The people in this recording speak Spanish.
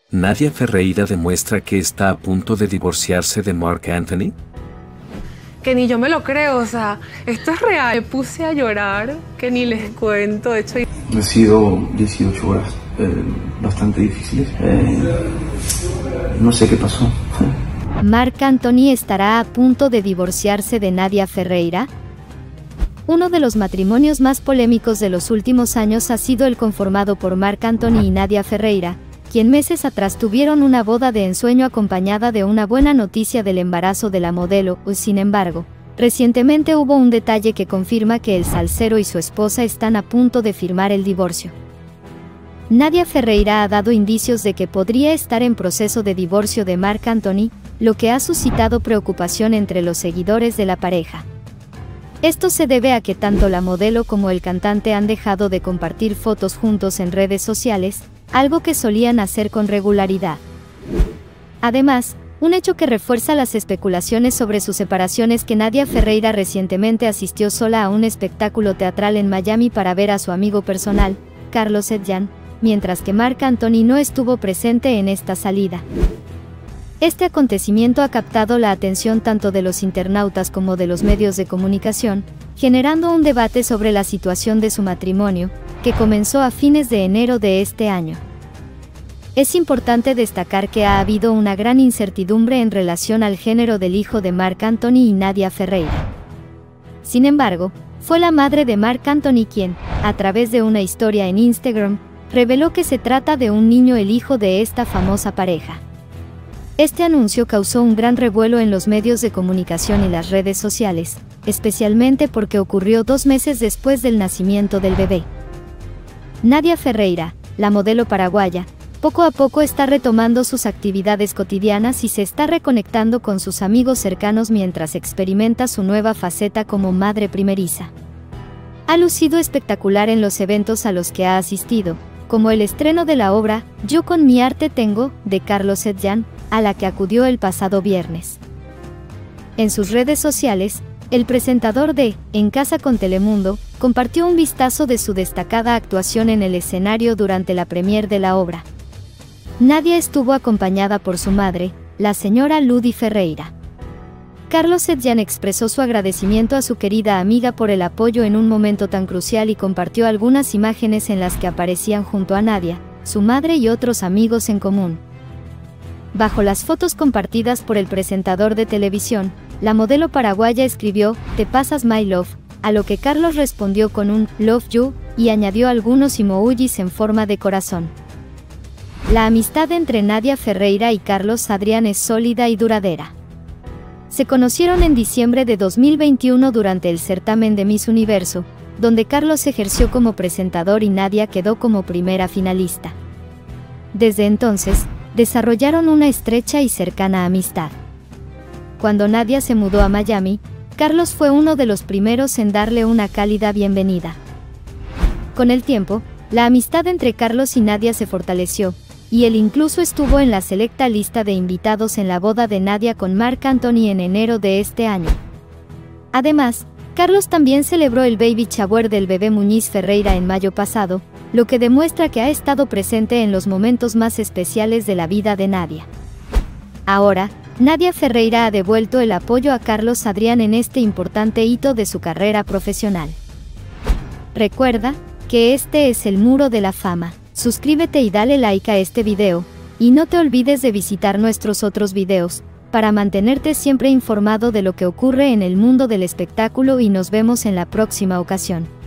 Nadia Ferreira demuestra que está a punto de divorciarse de Marc Anthony. Que ni yo me lo creo, o sea, esto es real. Me puse a llorar, que ni les cuento, de hecho. Han sido 18 horas bastante difíciles. No sé qué pasó. ¿Marc Anthony estará a punto de divorciarse de Nadia Ferreira? Uno de los matrimonios más polémicos de los últimos años ha sido el conformado por Marc Anthony y Nadia Ferreira, quien meses atrás tuvieron una boda de ensueño acompañada de una buena noticia del embarazo de la modelo. Sin embargo, recientemente hubo un detalle que confirma que el salsero y su esposa están a punto de firmar el divorcio. Nadia Ferreira ha dado indicios de que podría estar en proceso de divorcio de Marc Anthony, lo que ha suscitado preocupación entre los seguidores de la pareja. Esto se debe a que tanto la modelo como el cantante han dejado de compartir fotos juntos en redes sociales, algo que solían hacer con regularidad. Además, un hecho que refuerza las especulaciones sobre su separación es que Nadia Ferreira recientemente asistió sola a un espectáculo teatral en Miami para ver a su amigo personal, Carlos Sedjan, mientras que Marc Anthony no estuvo presente en esta salida. Este acontecimiento ha captado la atención tanto de los internautas como de los medios de comunicación, generando un debate sobre la situación de su matrimonio, que comenzó a fines de enero de este año. Es importante destacar que ha habido una gran incertidumbre en relación al género del hijo de Marc Anthony y Nadia Ferreira. Sin embargo, fue la madre de Marc Anthony quien, a través de una historia en Instagram, reveló que se trata de un niño, el hijo de esta famosa pareja. Este anuncio causó un gran revuelo en los medios de comunicación y las redes sociales, especialmente porque ocurrió 2 meses después del nacimiento del bebé. Nadia Ferreira, la modelo paraguaya, poco a poco está retomando sus actividades cotidianas y se está reconectando con sus amigos cercanos mientras experimenta su nueva faceta como madre primeriza. Ha lucido espectacular en los eventos a los que ha asistido, como el estreno de la obra Yo con mi arte tengo, de Carlos Sedjan, a la que acudió el pasado viernes. En sus redes sociales, el presentador de En Casa con Telemundo compartió un vistazo de su destacada actuación en el escenario durante la premier de la obra. Nadia estuvo acompañada por su madre, la señora Ludy Ferreira. Carlos Sedjan expresó su agradecimiento a su querida amiga por el apoyo en un momento tan crucial y compartió algunas imágenes en las que aparecían junto a Nadia, su madre y otros amigos en común. Bajo las fotos compartidas por el presentador de televisión, la modelo paraguaya escribió "Te pasas my love", a lo que Carlos respondió con un "love you", y añadió algunos emojis en forma de corazón. La amistad entre Nadia Ferreira y Carlos Adrián es sólida y duradera. Se conocieron en diciembre de 2021 durante el certamen de Miss Universo, donde Carlos ejerció como presentador y Nadia quedó como primera finalista. Desde entonces, desarrollaron una estrecha y cercana amistad. Cuando Nadia se mudó a Miami, Carlos fue uno de los primeros en darle una cálida bienvenida. Con el tiempo, la amistad entre Carlos y Nadia se fortaleció, y él incluso estuvo en la selecta lista de invitados en la boda de Nadia con Marc Anthony en enero de este año. Además, Carlos también celebró el baby shower del bebé Muñiz Ferreira en mayo pasado, lo que demuestra que ha estado presente en los momentos más especiales de la vida de Nadia. Ahora, Nadia Ferreira ha devuelto el apoyo a Carlos Adrián en este importante hito de su carrera profesional. Recuerda que este es el Muro de la Fama. Suscríbete y dale like a este video, y no te olvides de visitar nuestros otros videos, para mantenerte siempre informado de lo que ocurre en el mundo del espectáculo, y nos vemos en la próxima ocasión.